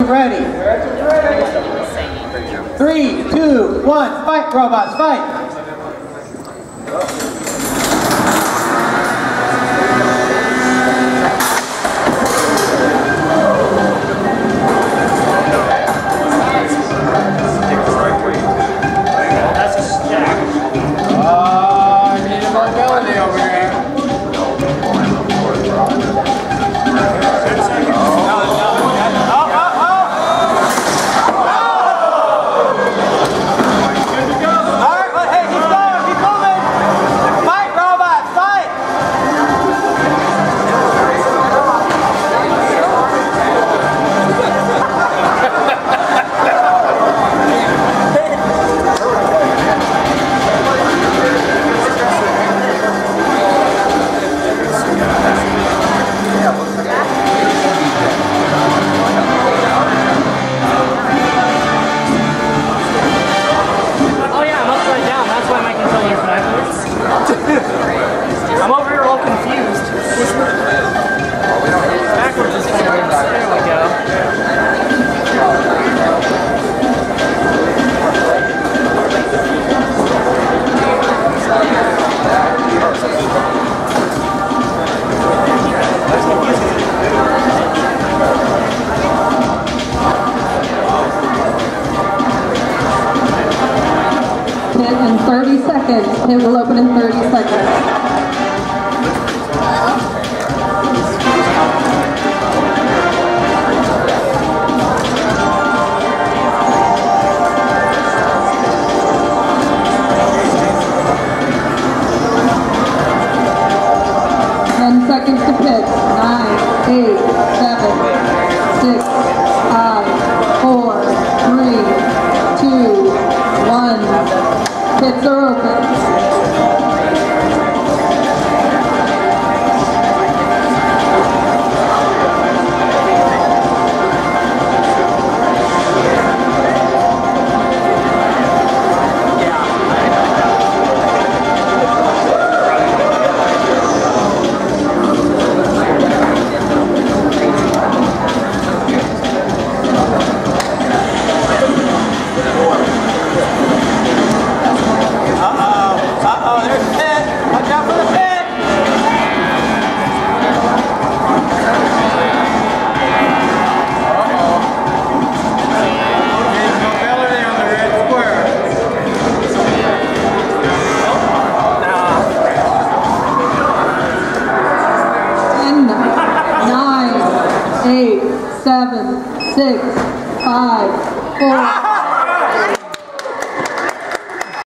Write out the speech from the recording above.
ready. 3, 2, 1, fight, robots, fight! I'm over here all confused. Backwards is forwards. There we go. 30 seconds. It will open in 30 seconds. Seconds to pit. 9, 8, 7, 6, 5, 4, 3, 2, 1. Pits are open. Eight, 7, 6, 5, 4.